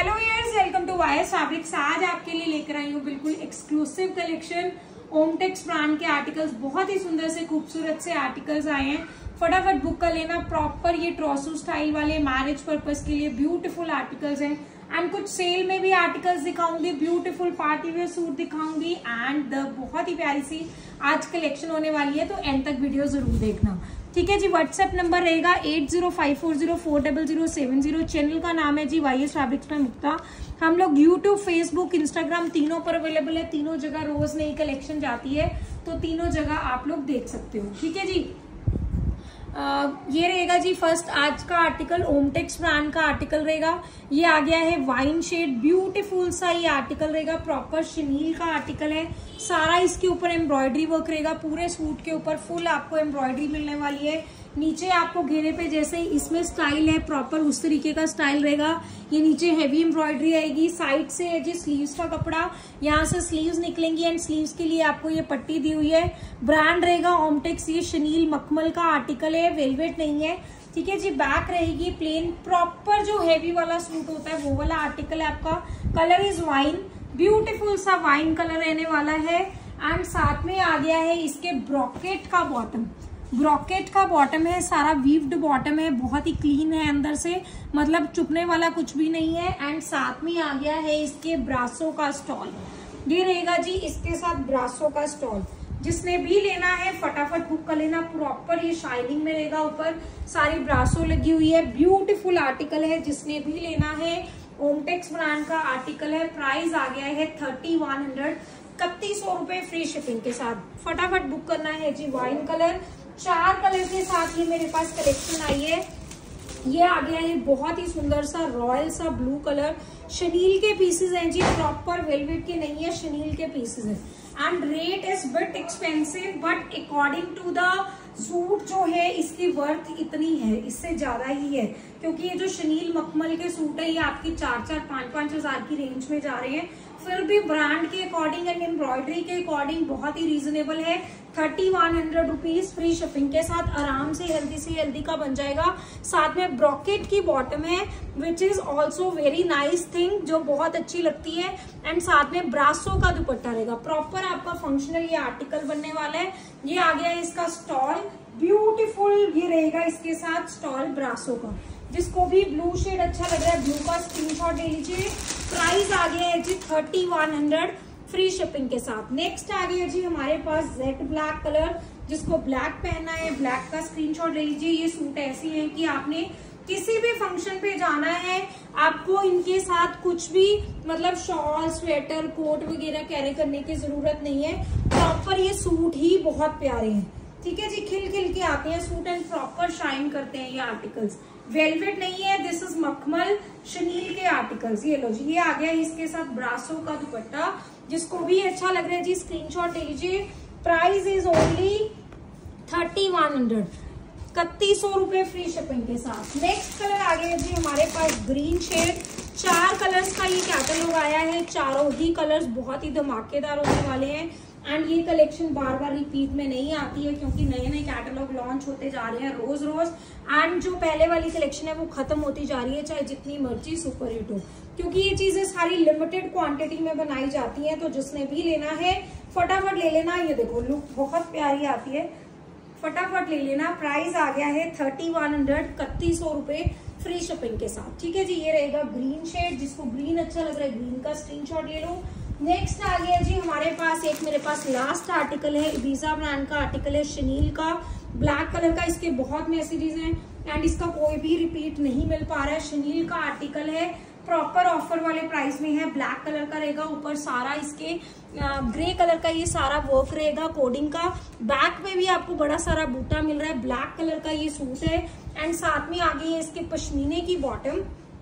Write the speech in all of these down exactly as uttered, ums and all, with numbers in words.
Hello यार्स, welcome to wires fabrics. आज आपके लिए लेकर आई हूँ बिल्कुल एक्सक्लूसिव कलेक्शन। ओमटेक्स ब्रांड के आर्टिकल्स, बहुत ही सुंदर से खूबसूरत से आर्टिकल्स आए हैं। फटाफट बुक कर लेना। प्रॉपर ये ट्रॉसू स्टाइल वाले मैरिज पर्पस के लिए ब्यूटीफुल आर्टिकल्स हैं। एंड कुछ सेल में भी आर्टिकल्स दिखाऊंगी, ब्यूटीफुल पार्टी वेयर सूट दिखाऊंगी एंड द बहुत ही प्यारी सी आज कलेक्शन होने वाली है, तो एंड तक वीडियो जरूर देखना, ठीक है जी। व्हाट्सएप नंबर रहेगा eight zero five four zero four double zero seven zero. Channel का नाम है जी वाईएस फैब्रिक्स में मुक्ता। हम लोग यूट्यूब, फेसबुक, इंस्टाग्राम तीनों पर अवेलेबल है। तीनों जगह रोज नई कलेक्शन जाती है, तो तीनों जगह आप लोग देख सकते हो, ठीक है जी। Uh, ये रहेगा जी फर्स्ट आज का आर्टिकल, ओमटेक्स ब्रांड का आर्टिकल रहेगा। ये आ गया है वाइन शेड, ब्यूटीफुल सा ये आर्टिकल रहेगा। प्रॉपर शनील का आर्टिकल है। सारा इसके ऊपर एम्ब्रॉयडरी वर्क रहेगा। पूरे सूट के ऊपर फुल आपको एम्ब्रॉयडरी मिलने वाली है। नीचे आपको घेरे पे जैसे इसमें स्टाइल है प्रॉपर उस तरीके का स्टाइल रहेगा। ये नीचे हैवी एम्ब्रॉयडरी आएगी। साइड से है जी स्लीव्स का कपड़ा, यहाँ से स्लीव्स निकलेंगी एंड स्लीव्स के लिए आपको ये पट्टी दी हुई है। ब्रांड रहेगा ओमटेक्स। ये शनील मखमल का आर्टिकल है, वेलवेट नहीं है, ठीक है जी। बैक रहेगी प्लेन। प्रॉपर जो हैवी वाला सूट होता है वो वाला आर्टिकल है आपका। कलर इज वाइन, ब्यूटीफुल सा वाइन कलर रहने वाला है। एंड साथ में आ गया है इसके ब्रॉकेट का बॉटम। ब्रॉकेट का बॉटम है, सारा वीव्ड बॉटम है, बहुत ही क्लीन है अंदर से, मतलब चुपने वाला कुछ भी नहीं है। एंड साथ में आ गया है इसके ब्रासो का स्टॉल। ये रहेगा जी इसके साथ ब्रासो का स्टॉल। जिसने भी लेना है फटाफट बुक कर लेना। प्रॉपर ये शाइनिंग में रहेगा, ऊपर सारी ब्रासो लगी हुई है। ब्यूटीफुल आर्टिकल है, जिसने भी लेना है ओमटेक्स ब्रांड का आर्टिकल है। प्राइस आ गया है थर्टी वन हंड्रेड, इकतीस सौ रुपए फ्री शिपिंग के साथ। फटाफट बुक करना है जी। वाइन कलर, चार कलर के साथ ये मेरे पास कलेक्शन आई है। ये आ गया है बहुत ही सुंदर सा रॉयल सा ब्लू कलर। शनील के पीसेस हैं जी, प्रॉपर वेलवेट के नहीं है, शनील के पीसेस हैं। And rate is bit expensive but according to the suit जो है इसकी वर्थ इतनी है, इससे ज्यादा ही है, क्योंकि ये जो शनील मखमल के सूट है ये आपकी चार चार पांच पांच हजार की रेंज में जा रहे हैं। फिर भी ब्रांड के अकॉर्डिंग एंड एम्ब्रॉयडरी के अकॉर्डिंग बहुत ही रीजनेबल है। Thirty one hundred rupees free shipping के साथ आराम से हेल्दी से हेल्दी का बन जाएगा। साथ में ब्रॉकेट की बॉटम है which is also very nice thing, जो बहुत अच्छी लगती है। एंड साथ में ब्रासो का दुपट्टा रहेगा। प्रॉपर आपका फंक्शनल ये आर्टिकल बनने वाला है। ये आ गया है इसका स्टॉल, ब्यूटीफुल ये रहेगा इसके साथ स्टॉल ब्रासो का। जिसको भी ब्लू शेड अच्छा लग रहा है, ब्लू का स्क्रीनशॉट ले लीजिए। प्राइस आ गया है जी thirty one hundred free shipping के साथ। नेक्स्ट आ गया जी हमारे पास जेड ब्लैक कलर। जिसको ब्लैक पहनना है ब्लैक का स्क्रीनशॉट ले लीजिए। ये सूट ऐसे हैं कि आपने किसी भी फंक्शन पे जाना है, आपको इनके साथ कुछ भी मतलब शॉल, स्वेटर, कोट वगैरह कैरी करने की जरूरत नहीं है। प्रॉपर ये सूट ही बहुत प्यारे हैं, ठीक है जी। खिल खिल के आते हैं सूट एंड प्रॉपर शाइन करते हैं ये आर्टिकल्स। वेलवेट नहीं है, दिस इज मखमल शनील के आर्टिकल्स। ये लो जी, ये आ गया इसके साथ ब्रासो का दुपट्टा। जिसको भी अच्छा लग रहा है जी स्क्रीनशॉट ले लीजिए। Price is only thirty one hundred, इकतीस सौ रुपए फ्री शिपिंग के साथ। नेक्स्ट कलर आ गया जी हमारे पास ग्रीन शेड। चार कलर्स का ये कैटलॉग आया है। चारों ही कलर्स बहुत ही धमाकेदार होने वाले हैं। एंड ये कलेक्शन बार बार रिपीट में नहीं आती है, क्योंकि नए नए कैटलॉग लॉन्च होते जा रहे हैं रोज रोज। एंड जो पहले वाली कलेक्शन है वो खत्म होती जा रही है, चाहे जितनी मर्जी सुपर हिट हो, क्योंकि ये चीजें सारी लिमिटेड क्वांटिटी में बनाई जाती हैं। तो जिसने भी लेना है फटाफट ले लेना। ये देखो लुक बहुत प्यारी आती है, फटाफट ले लेना। प्राइस आ गया है थर्टी वन हंड्रेड, इकतीस सौ रुपए फ्री शिपिंग के साथ, ठीक है जी। ये रहेगा ग्रीन शेड। जिसको ग्रीन अच्छा लग रहा है ग्रीन का स्क्रीनशॉट ले लो। नेक्स्ट आ गया जी हमारे पास एक, मेरे पास लास्ट आर्टिकल है, इबीजा ब्रांड का आर्टिकल है शनील का, ब्लैक कलर का। इसके बहुत मैसेजेस हैं एंड इसका कोई भी रिपीट नहीं मिल पा रहा है। शनील का आर्टिकल है, प्रॉपर ऑफर वाले प्राइस में है। ब्लैक कलर का रहेगा, ऊपर सारा इसके ग्रे कलर का ये सारा वर्क रहेगा कोडिंग का। बैक में भी आपको बड़ा सारा बूटा मिल रहा है। ब्लैक कलर का ये सूट है। एंड साथ में आगे है इसके पश्मीने की बॉटम।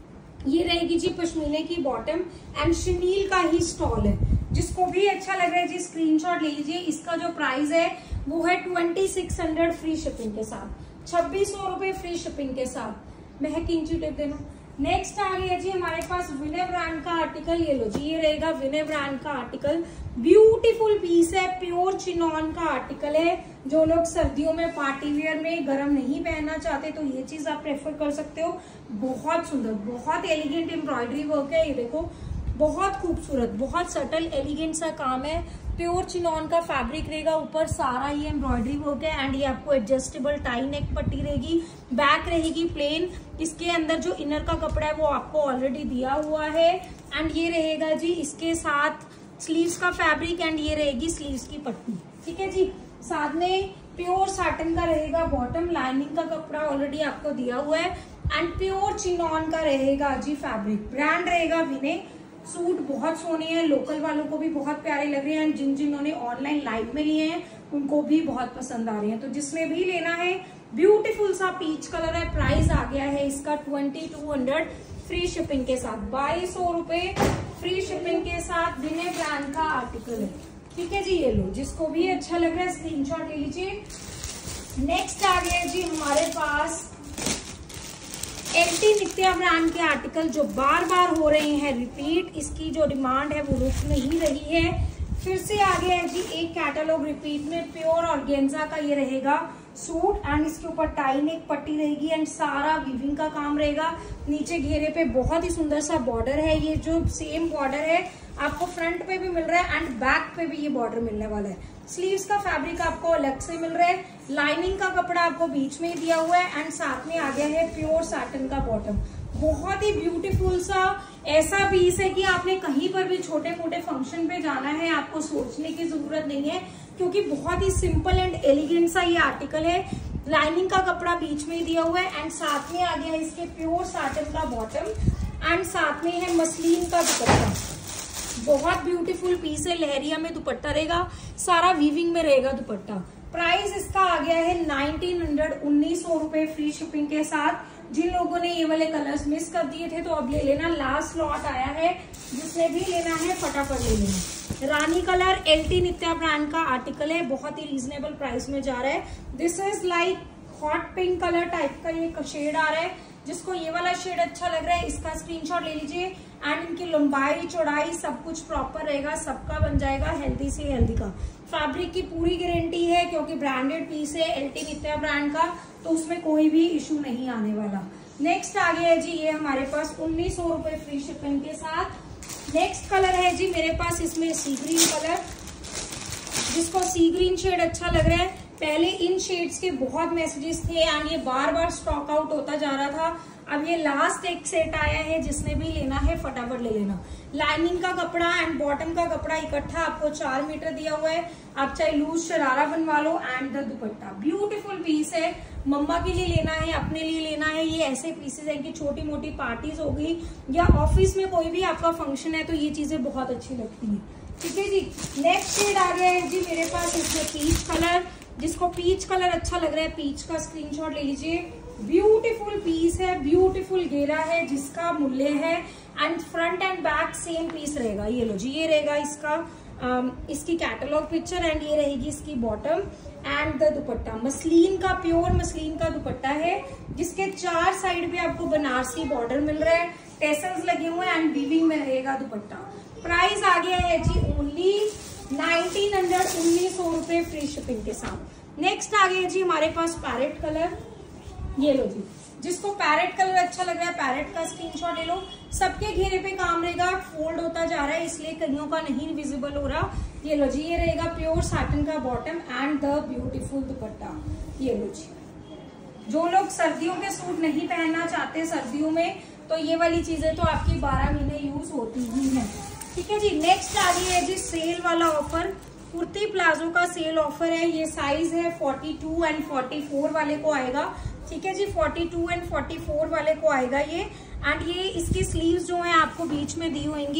ये रहेगी जी पश्मीने की बॉटम एंड शनील का ही स्टॉल है। जिसको भी अच्छा लग रहा है जी स्क्रीनशॉट ले लीजिए। इसका जो प्राइस है वो है twenty six hundred free shipping के साथ, छब्बीस सौ रुपए फ्री शिपिंग के साथ। महक इंची टिप देना। नेक्स्ट आ गया जी हमारे पास विनय ब्रांड का आर्टिकल। ये लो जी, ये रहेगा विनय ब्रांड का आर्टिकल। ब्यूटीफुल पीस है, प्योर चिनॉन का आर्टिकल है। जो लोग सर्दियों में पार्टी वेयर में गर्म नहीं पहनना चाहते तो ये चीज आप प्रेफर कर सकते हो। बहुत सुंदर, बहुत एलिगेंट एम्ब्रॉयडरी वर्क है। ये देखो, बहुत खूबसूरत, बहुत सटल एलिगेंट सा काम है। प्योर चिनॉन का फैब्रिक रहेगा, ऊपर सारा ये एम्ब्रॉयडरी वर्क है एंड ये आपको एडजस्टेबल टाई नेक पट्टी रहेगी। बैक रहेगी प्लेन। इसके अंदर जो इनर का कपड़ा है वो आपको ऑलरेडी दिया हुआ है एंड ये रहेगा जी इसके साथ स्लीव्स का फैब्रिक एंड ये रहेगी स्लीव्स की पट्टी। ठीक है जी, साथ में प्योर साटन का रहेगा बॉटम। लाइनिंग का कपड़ा ऑलरेडी आपको दिया हुआ है एंड प्योर चिनॉन का रहेगा जी फैब्रिक। ब्रांड रहेगा विनय। सूट बहुत सोने हैं, लोकल वालों को भी बहुत प्यारे लग रहे हैं एंड जिन जिन्होंने ऑनलाइन लाइव में लिए हैं उनको भी बहुत पसंद आ रहे हैं। तो जिसने भी लेना है, ब्यूटीफुल सा पीच कलर है। प्राइस आ गया है इसका twenty two hundred free shipping के साथ। बाईस सौ रुपए फ्री शिपिंग के साथ विनय ब्रांड का आर्टिकल है। ठीक है जी, ये लो, जिसको भी अच्छा लग रहा है स्क्रीनशॉट ले लीजिए। नेक्स्ट आ गया जी हमारे पास एलटी नित्या ब्रांड के आर्टिकल जो बार बार हो रहे हैं रिपीट। इसकी जो डिमांड है वो रुक नहीं रही है। फिर से आ गया है जी एक कैटलॉग रिपीट में। प्योर ऑर्गेन्जा का ये रहेगा सूट एंड इसके ऊपर टाई नेक पट्टी रहेगी एंड सारा वीविंग का काम रहेगा। नीचे घेरे पे बहुत ही सुंदर सा बॉर्डर है। ये जो सेम बॉर्डर है आपको फ्रंट पे भी मिल रहा है एंड बैक पे भी ये बॉर्डर मिलने वाला है। स्लीव्स का फैब्रिक आपको अलग से मिल रहा है। लाइनिंग का कपड़ा आपको बीच में ही दिया हुआ है एंड साथ में आ गया है प्योर साटन का बॉटम। बहुत ही ब्यूटीफुल सा ऐसा पीस है कि आपने कहीं पर भी छोटे मोटे फंक्शन पे जाना है, आपको सोचने की जरूरत नहीं है क्योंकि बहुत ही सिंपल एंड एलिगेंट सा ये आर्टिकल है। लाइनिंग का कपड़ा बीच में ही दिया हुआ है एंड साथ में आ गया है इसके प्योर साटन का बॉटम एंड साथ में है मसलिन का दुपट्टा। बहुत ब्यूटीफुल पीस है। लहरिया में दुपट्टा रहेगा, सारा वीविंग में रहेगा दुपट्टा। प्राइस इसका आ गया है नाइनटीन हंड्रेड उन्नीस सौ रुपए फ्री शिपिंग के साथ। जिन लोगों ने ये वाले कलर्स मिस कर दिए थे तो अब ले लेना, लास्ट लॉट आया है। जिसने भी लेना है फटाफट ले लेना। रानी कलर एलटी नित्या ब्रांड का आर्टिकल है, बहुत ही रीजनेबल प्राइस में जा रहा है। This is like hot pink colour type का ये शेड आ रहा है। जिसको ये वाला शेड अच्छा लग रहा है इसका स्क्रीनशॉट ले लीजिए एंड इनकी लंबाई चौड़ाई सब कुछ प्रॉपर रहेगा, सबका बन जाएगा हेल्दी से हेल्दी का। फैब्रिक की पूरी गारंटी है क्योंकि ब्रांडेड पीस है एलटी नित्या ब्रांड का, तो उसमें कोई भी इशू नहीं आने वाला। नेक्स्ट आ गया है जी ये हमारे पास उन्नीस सौ रुपए फ्री शिपिंग के साथ। नेक्स्ट कलर है जी मेरे पास इसमें सी ग्रीन कलर। जिसको सी ग्रीन शेड अच्छा लग रहा है, पहले इन शेड्स के बहुत मैसेजेस थे एंड ये बार बार स्टॉक आउट होता जा रहा था। अब ये लास्ट एक सेट आया है, जिसने भी लेना है फटाफट ले लेना। लाइनिंग का कपड़ा एंड बॉटम का कपड़ा इकट्ठा आपको चार मीटर दिया हुआ है। आप चाहे लूज शरारा बनवा लो and the dupatta. Beautiful piece है, मम्मा के लिए लेना है, अपने लिए लेना है। ये ऐसे पीसेस हैं कि छोटी मोटी पार्टीज हो गई या ऑफिस में कोई भी आपका फंक्शन है तो ये चीजें बहुत अच्छी लगती है। ठीक है जी, नेक्स्ट शेड आ गया है जी मेरे पास इसमें पीच कलर। जिसको पीच कलर अच्छा लग रहा है पीच का स्क्रीनशॉट ले लीजिए। ब्यूटीफुल पीस है, ब्यूटीफुल घेरा है जिसका मूल्य है and front and back same piece रहेगा। ये लो जी, ये रहेगा इसका um, इसकी कैटलॉग पिक्चर एंड ये रहेगी इसकी bottom and the dupatta. Muslin का, प्योर मसलिन का दुपट्टा है जिसके चार साइड पे आपको बनारसी बॉर्डर मिल रहा है, टेसल्स लगे हुए हैं एंड वीविंग में रहेगा दुपट्टा। प्राइस आ गया है जी ओनली नाइनटीन हंड्रेड उन्नीस सौ रुपए फ्री शिपिंग के साथ। नेक्स्ट आ गया जी हमारे पास पैरेट कलर। ये लो जी, जिसको पैरेट कलर अच्छा लग रहा है पैरेट का स्क्रीनशॉट ले लो। सबके घेरे पे काम रहेगा, फोल्ड होता जा रहा है इसलिए कईयों का नहीं विजिबल हो रहा। ये लो जी, ये रहेगा प्योर साटन का bottom and the beautiful dupatta. ये लो जी, जो लोग सर्दियों के सूट नहीं पहनना चाहते सर्दियों में तो ये वाली चीजें तो आपकी बारह महीने यूज होती ही है। ठीक है जी, नेक्स्ट आ गई है जी सेल वाला ऑफर। कुर्ती प्लाजो का सेल ऑफर है। ये साइज है forty two and forty four वाले को आएगा। ठीक है जी, forty two and forty four वाले को आएगा ये एंड ये इसकी स्लीव्स जो है आपको बीच में दी होंगी।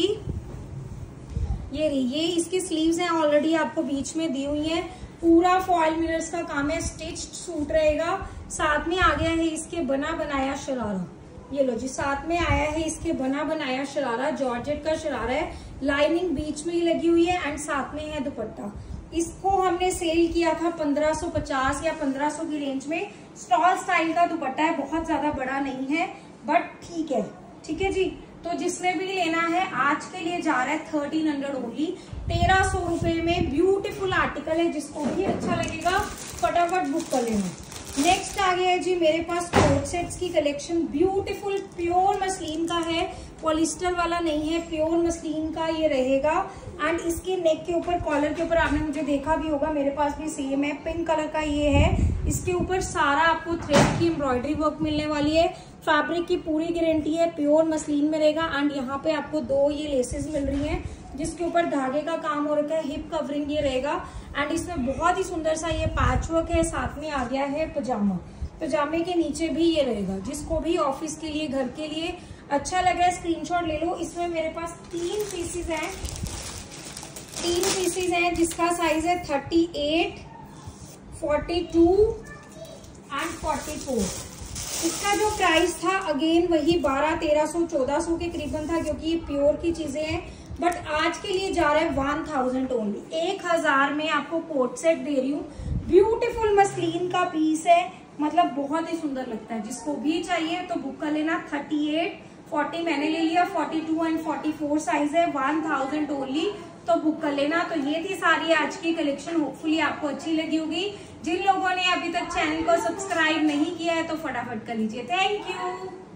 ये रही, ये इसकी स्लीव्स हैं ऑलरेडी आपको बीच में दी हुई हैं। पूरा फॉयल मिरर्स का काम है, स्टिच्ड सूट रहेगा। साथ में आ गया है इसके बना बनाया शरारा। ये लो जी, साथ में आया है इसके बना बनाया शरारा, जॉर्जेट का शरारा है। लाइनिंग बीच में ही लगी हुई है एंड साथ में है दुपट्टा। इसको हमने सेल किया था पंद्रह सौ पचास या पंद्रह सौ की रेंज में। स्टॉल स्टाइल का दुपट्टा है, बहुत ज्यादा बड़ा नहीं है बट ठीक है, ठीक है जी। तो जिसने भी लेना है आज के लिए जा रहा है थर्टीन हंड्रेड ओनली, तेरह सौ रुपए में ब्यूटीफुल आर्टिकल है, जिसको भी अच्छा लगेगा फटाफट बुक कर लेना। नेक्स्ट आ गया है जी मेरे पास कोट सेट्स की कलेक्शन, ब्यूटीफुल प्योर मसलिन का है, पॉलिस्टर वाला नहीं है, प्योर मसलिन का ये रहेगा। एंड इसके नेक के ऊपर, कॉलर के ऊपर आपने मुझे देखा भी होगा, मेरे पास भी सेम है, पिंक कलर का ये है। इसके ऊपर सारा आपको थ्रेड की एम्ब्रॉयडरी वर्क मिलने वाली है, फैब्रिक की पूरी गारंटी है, प्योर मसलिन में रहेगा। एंड यहाँ पे आपको दो ये लेसेस मिल रही हैं जिसके ऊपर धागे का काम हो रखा है, हिप कवरिंग ये रहेगा। एंड इसमें बहुत ही सुंदर सा ये पैच वर्क है, साथ में आ गया है पजामा, पजामे के नीचे भी ये रहेगा। जिसको भी ऑफिस के लिए, घर के लिए अच्छा लग रहा है स्क्रीनशॉट ले लो। इसमें मेरे पास तीन पीसेस हैं, तीन पीसेस हैं जिसका साइज है thirty eight, forty two and forty four. इसका जो प्राइस था अगेन वही बारह तेरह सौ चौदह सौ के करीबन था, क्योंकि ये प्योर की चीजें हैं। बट आज के लिए जा रहा है वन थाउजेंड ओनली, एक हजार में आपको कोट सेट दे रही हूँ। ब्यूटीफुल मसलिन का पीस है, मतलब बहुत ही सुंदर लगता है। जिसको भी चाहिए तो बुक कर लेना। थर्टी एट, फोर्टी मैंने ले लिया, forty two and forty four size है, वन थाउजेंड ओनली, तो बुक कर लेना। तो ये थी सारी आज की कलेक्शन, होपफुली आपको अच्छी लगी होगी। जिन लोगों ने अभी तक चैनल को सब्सक्राइब नहीं किया है तो फटाफट कर लीजिए। Thank you.